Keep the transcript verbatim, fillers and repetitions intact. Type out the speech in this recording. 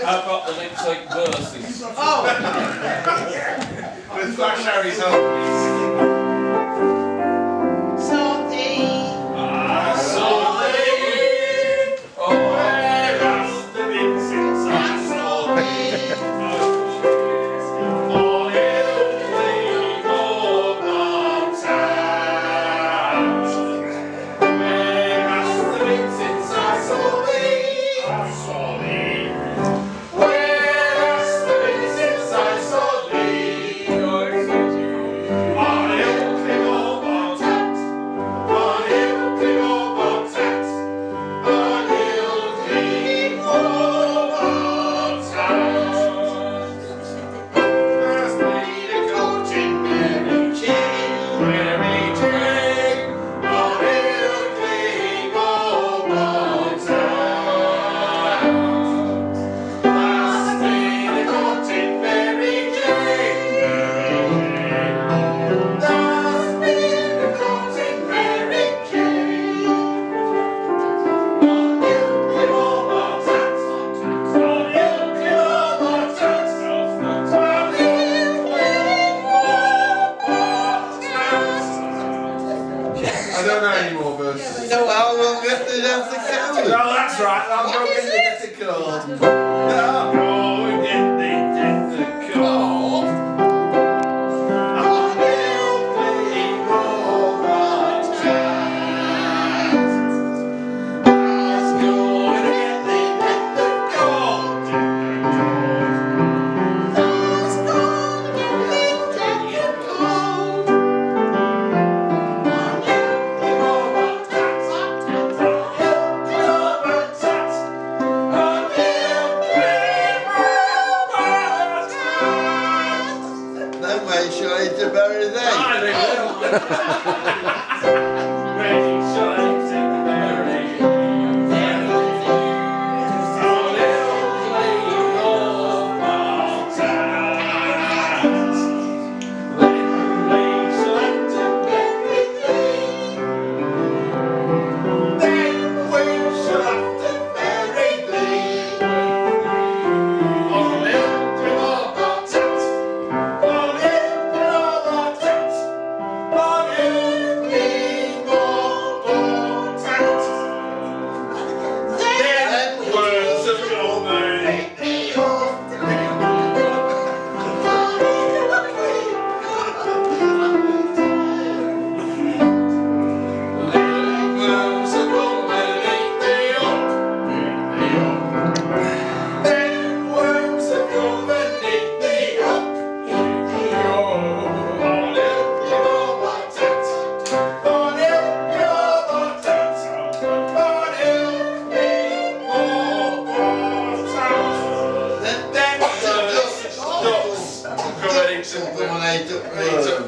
I've got the lip sync verses. Oh! With Flash Harry's help. I don't know any more verses. No, how long get the dance account? No, that's right. I'm going to get the card. No, go and get the get the card. I will play all my chance. Let's go and get the get the card. Let's go and get the get the card. Shall I to bury them? I will. Ready, shall I to bury them? So little clean of our towns. When we shall have to bury them, then we shall have to bury them. On little clean of our towns. Come on, eight up, eight up.